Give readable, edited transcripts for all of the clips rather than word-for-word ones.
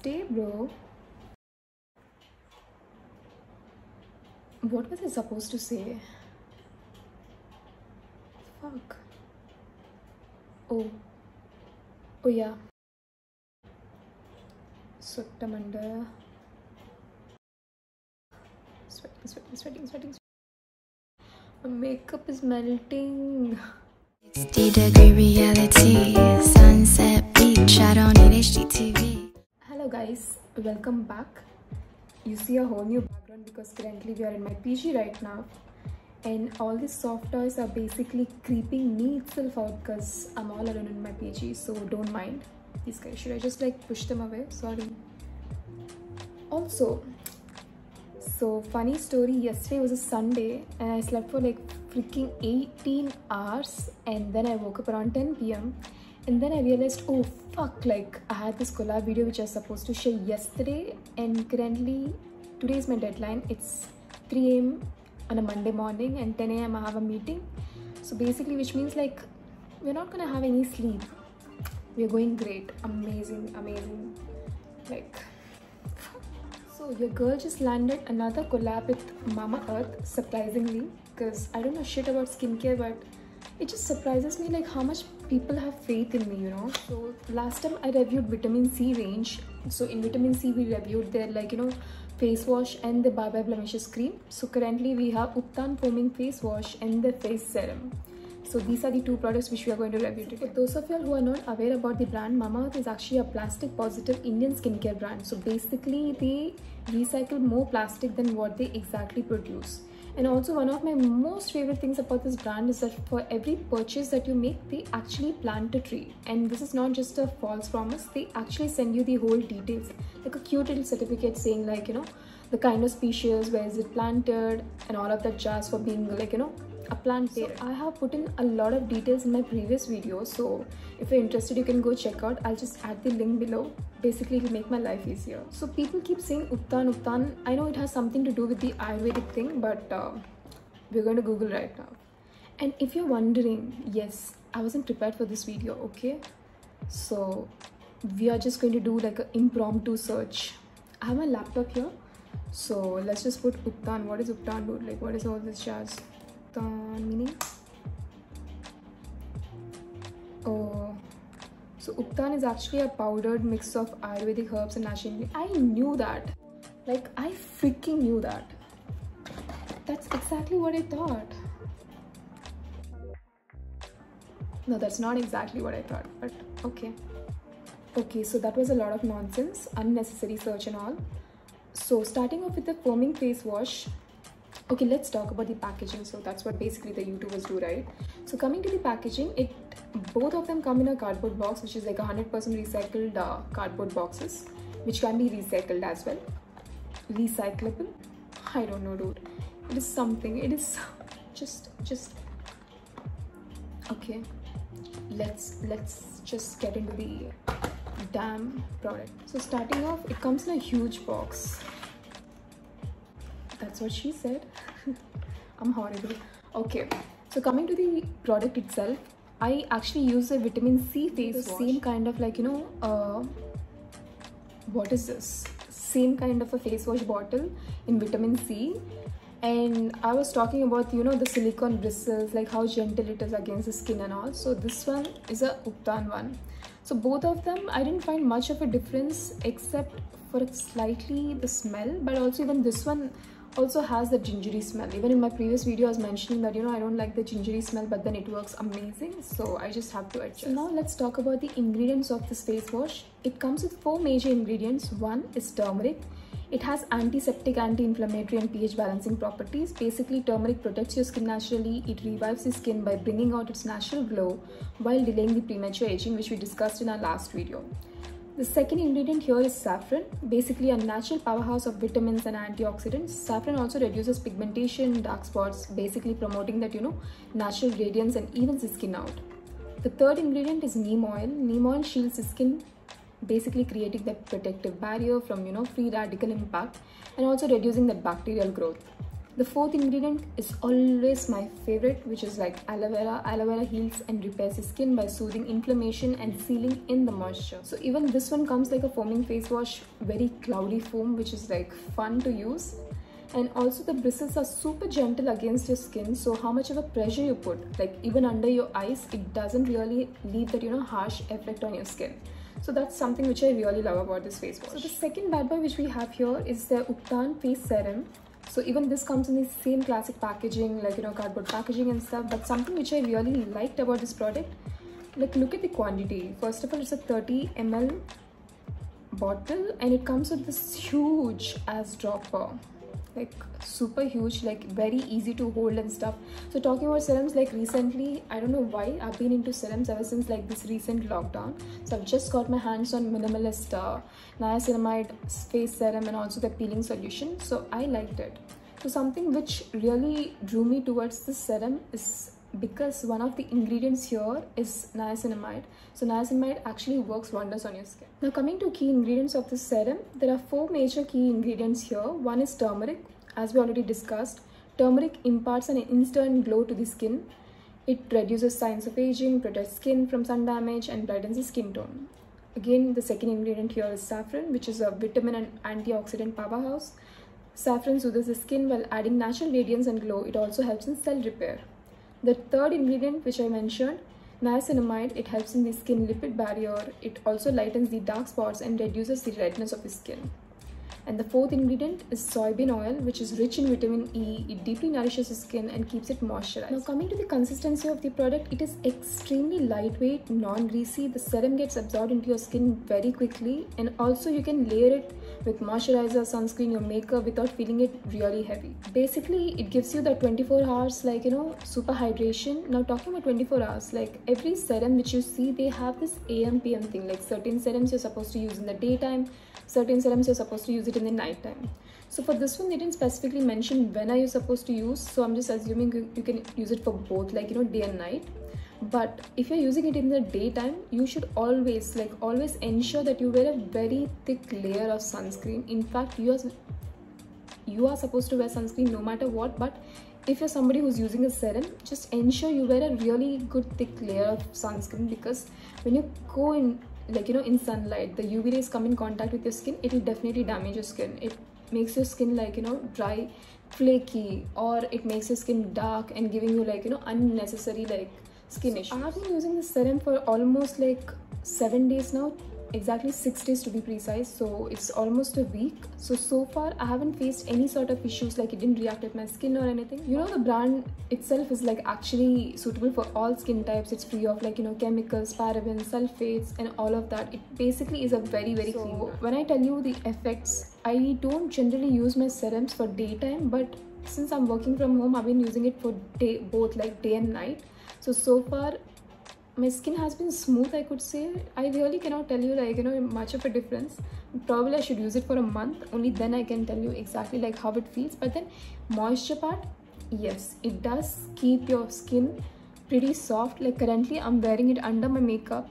day, bro. What was I supposed to say? Fuck. Oh yeah. Sottamanda. Sweating. My makeup is melting. 60-degree reality, sunset beach, I don't need HGTV. Hello guys, welcome back. You see a whole new background because currently we are in my PG right now, and all these soft toys are basically creeping me itself out because I'm all alone in my PG, so don't mind these guys. Should I just like push them away? Sorry. Also, so funny story, yesterday was a Sunday and I slept for like freaking 18 hours, and then I woke up around 10 p.m. and then I realized, oh fuck, like I had this collab video which I was supposed to share yesterday, and currently today is my deadline. It's 3 a.m. on a Monday morning and 10 a.m. I have a meeting. So basically, which means like we're not gonna have any sleep. We're going great, amazing, like. So your girl just landed another collab with Mamaearth, surprisingly, because I don't know shit about skincare, but it just surprises me like how much people have faith in me, you know. So last time I reviewed vitamin C range. So in vitamin C we reviewed their like, you know, face wash and the Bye Bye Blemishes cream. So currently we have Uptan foaming face wash and the face serum. So these are the two products which we are going to review today. For those of y'all who are not aware about the brand, Mamaearth is actually a plastic positive Indian skincare brand. So basically they recycle more plastic than what they exactly produce. And also one of my most favorite things about this brand is that for every purchase that you make, they actually plant a tree. And this is not just a false promise, they actually send you the whole details, like a cute little certificate saying like, you know, the kind of species, where is it planted, and all of that jazz for being like, you know, a plant parent. So I have put in a lot of details in my previous video, so if you're interested you can go check out. I'll just add the link below. Basically it'll make my life easier. So people keep saying Uptan. I know it has something to do with the Ayurvedic thing, but we're going to Google right now. And if you're wondering, yes, I wasn't prepared for this video, okay? So we are just going to do like an impromptu search. I have my laptop here, so let's just put Uptan. What is Uptan, dude? Like, what is all this jazz? Meaning? Oh, so Uptan is actually a powdered mix of Ayurvedic herbs and natural ingredients. I knew that. Like, I freaking knew that. That's exactly what I thought. No, that's not exactly what I thought, but okay. Okay, so that was a lot of nonsense, unnecessary search and all. So starting off with the foaming face wash. Okay, let's talk about the packaging. So that's what basically the YouTubers do, right? So coming to the packaging, both of them come in a cardboard box, which is like 100% recycled cardboard boxes, which can be recycled as well. Recyclable? I don't know, dude. It is something. It is just okay. Let's just get into the damn product. So starting off, it comes in a huge box. That's what she said. I'm horrible. Okay, so coming to the product itself, I actually use a vitamin C face wash. Same kind of like, you know, what is this? Same kind of a face wash bottle in vitamin C. And I was talking about, you know, the silicone bristles, like how gentle it is against the skin and all. So this one is a Uptan one. So both of them, I didn't find much of a difference except for slightly the smell, but also even this one also has the gingery smell. Even in my previous video I was mentioning that, you know, I don't like the gingery smell, but then it works amazing, so I just have to adjust. So now let's talk about the ingredients of this face wash. It comes with 4 major ingredients. One is turmeric. It has antiseptic, anti-inflammatory and pH balancing properties. Basically, turmeric protects your skin naturally. It revives the skin by bringing out its natural glow while delaying the premature aging, which we discussed in our last video. The second ingredient here is saffron, basically a natural powerhouse of vitamins and antioxidants. Saffron also reduces pigmentation, dark spots, basically promoting that, you know, natural radiance and evens the skin out. The third ingredient is neem oil. Neem oil shields the skin, basically creating that protective barrier from, you know, free radical impact and also reducing that bacterial growth. The fourth ingredient is always my favorite, which is like aloe vera. Aloe vera heals and repairs the skin by soothing inflammation and sealing in the moisture. So even this one comes like a foaming face wash, very cloudy foam, which is like fun to use. And also the bristles are super gentle against your skin, so how much of a pressure you put, like even under your eyes, it doesn't really leave that, you know, harsh effect on your skin. So that's something which I really love about this face wash. So the second bad boy which we have here is the Ubtan Face Serum. So even this comes in the same classic packaging, like, you know, cardboard packaging and stuff. But something which I really liked about this product, like, look at the quantity. First of all, it's a 30 ml bottle and it comes with this huge ass dropper, like super huge, like very easy to hold and stuff. So talking about serums, like recently, I don't know why I've been into serums ever since like this recent lockdown. So I've just got my hands on minimalist niacinamide face serum and also the peeling solution, so I liked it. So something which really drew me towards this serum is because one of the ingredients here is niacinamide. So niacinamide actually works wonders on your skin. Now coming to key ingredients of this serum, there are 4 major key ingredients here. One is turmeric. As we already discussed, turmeric imparts an instant glow to the skin. It reduces signs of aging, protects skin from sun damage and brightens the skin tone. Again, the second ingredient here is saffron, which is a vitamin and antioxidant powerhouse. Saffron soothes the skin while adding natural radiance and glow. It also helps in cell repair. The third ingredient which I mentioned, niacinamide, it helps in the skin lipid barrier. It also lightens the dark spots and reduces the redness of the skin. And the fourth ingredient is soybean oil, which is rich in vitamin E. It deeply nourishes the skin and keeps it moisturized. Now coming to the consistency of the product, it is extremely lightweight, non-greasy. The serum gets absorbed into your skin very quickly, and also you can layer it with moisturizer, sunscreen, your makeup without feeling it really heavy. Basically, it gives you the 24 hours, like, you know, super hydration. Now talking about 24 hours, like every serum which you see, they have this AM PM thing. Like certain serums you're supposed to use in the daytime, certain serums you're supposed to use it in the night time. So for this one, they didn't specifically mention when are you supposed to use, so I'm just assuming you can use it for both, like, you know, day and night. But if you're using it in the daytime, you should always ensure that you wear a very thick layer of sunscreen. In fact, you are supposed to wear sunscreen no matter what, but if you're somebody who's using a serum, just ensure you wear a really good thick layer of sunscreen, because when you go in, like, you know, in sunlight, the UV rays come in contact with your skin, it will definitely damage your skin. It makes your skin, like, you know, dry, flaky, or it makes your skin dark and giving you, like, you know, unnecessary like skin issues. I have been using this serum for almost like 7 days now, exactly 6 days to be precise, so it's almost a week. So far I haven't faced any sort of issues, like it didn't react with my skin or anything. You know, the brand itself is like actually suitable for all skin types. It's free of, like, you know, chemicals, parabens, sulfates and all of that. It basically is a very clean one. When I tell you the effects, I don't generally use my serums for daytime, but since I'm working from home, I've been using it for both like day and night. So far my skin has been smooth, I could say. I really cannot tell you, like, you know, much of a difference. Probably I should use it for a month, only then I can tell you exactly like how it feels. But then moisture part, yes, it does keep your skin pretty soft. Like currently I'm wearing it under my makeup,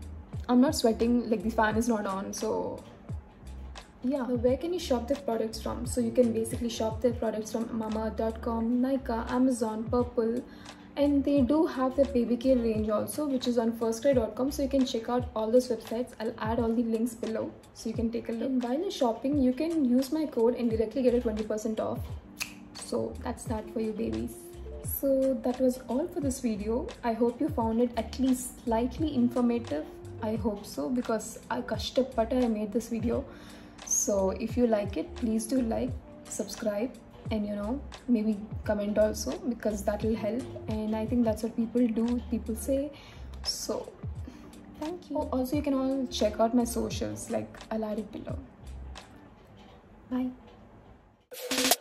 I'm not sweating, like the fan is not on, so yeah. Now where can you shop their products from? So you can basically shop their products from Mamaearth.com, Nykaa, Amazon, Purple, and they do have the baby care range also, which is on firstcry.com, so you can check out all those websites. I'll add all the links below so you can take a look. And while you're shopping, you can use my code and directly get a 20% off. So that's that for you babies. So that was all for this video. I hope you found it at least slightly informative. I hope so, because I made this video. So if you like it, please do like, subscribe, and, you know, maybe comment also, because that will help. And I think that's what people do, people say. So thank you. Also, you can all check out my socials, like I'll add it below. Bye.